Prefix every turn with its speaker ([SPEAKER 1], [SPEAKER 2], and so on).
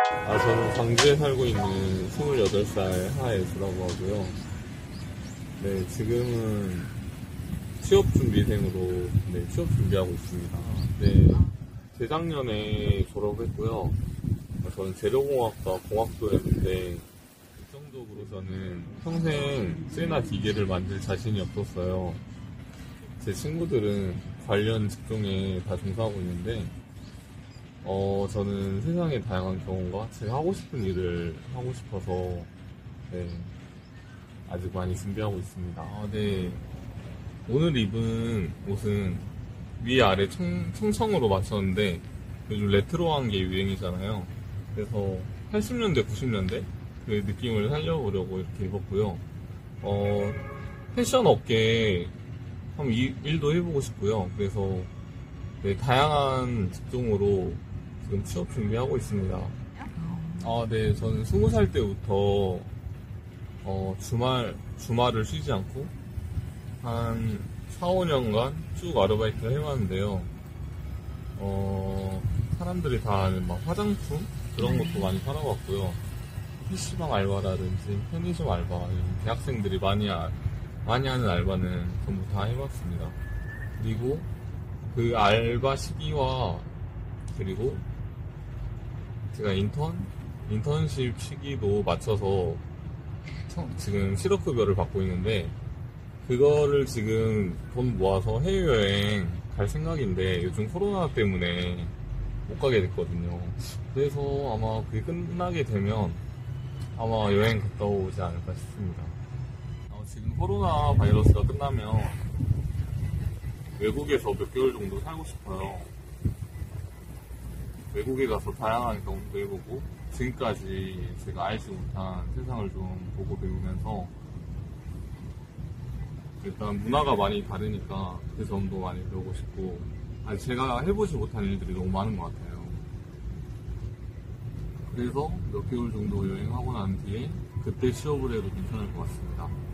[SPEAKER 1] 저는 광주에 살고 있는 28살 하예수라고 하고요. 네, 지금은 취업준비생으로, 네, 취업 준비하고 있습니다. 네, 재작년에 졸업했고요. 저는 재료공학과 공학도였는데, 결정적으로 저는 평생 쇠나 기계를 만들 자신이 없었어요. 제 친구들은 관련 직종에 다 종사하고 있는데, 저는 세상의 다양한 경험과 제가 하고 싶은 일을 하고 싶어서, 네, 아직 많이 준비하고 있습니다. 네. 오늘 입은 옷은 위아래 청청으로 맞췄는데, 요즘 레트로한 게 유행이잖아요. 그래서 80년대, 90년대 그 느낌을 살려보려고 이렇게 입었고요. 패션 업계에 한번 일도 해보고 싶고요. 그래서 네, 다양한 직종으로 지금 취업 준비하고 있습니다. 네, 저는 20살 때부터 주말을 쉬지 않고 한 4, 5년간 쭉 아르바이트를 해왔는데요. 사람들이 다 아는 막 화장품 그런 것도 많이 팔아봤고요. PC방 알바라든지 편의점 알바, 대학생들이 많이 하는 알바는 전부 다 해봤습니다. 그리고 그 알바 시기와 그리고 제가 인턴십 시기도 맞춰서 지금 실업급여를 받고 있는데, 그거를 지금 돈 모아서 해외여행 갈 생각인데 요즘 코로나 때문에 못 가게 됐거든요. 그래서 아마 그게 끝나게 되면 아마 여행 갔다 오지 않을까 싶습니다. 지금 코로나 바이러스가 끝나면 외국에서 몇 개월 정도 살고 싶어요. 외국에 가서 다양한 경험도 해보고 지금까지 제가 알지 못한 세상을 좀 보고 배우면서 일단 문화가 많이 다르니까 그 점도 많이 배우고 싶고, 제가 해보지 못한 일들이 너무 많은 것 같아요. 그래서 몇 개월 정도 여행하고 난 뒤에 그때 취업을 해도 괜찮을 것 같습니다.